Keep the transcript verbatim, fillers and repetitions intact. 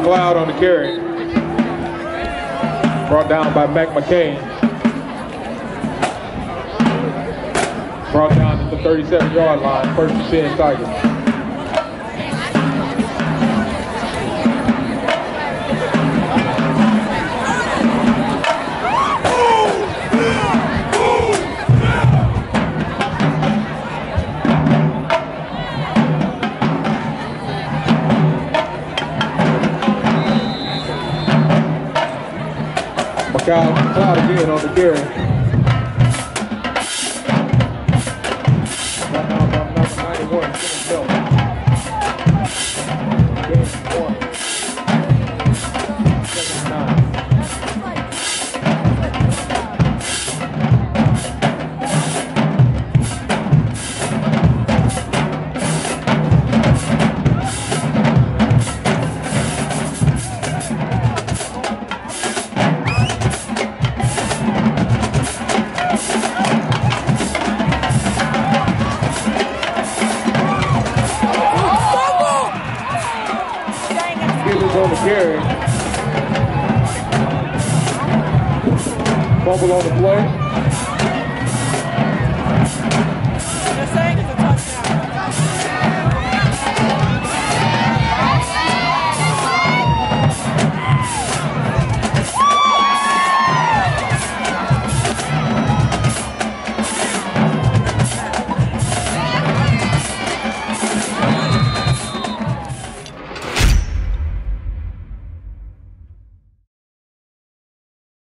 McLeod on the carry. Brought down by Mac McCain. Brought down at the thirty-seven yard line, first and ten Tigers. McLeod again on the carry. Right now from number ninety-one, Simmons Bell. Game one. Second and nine. On the carry. Fumble on the play.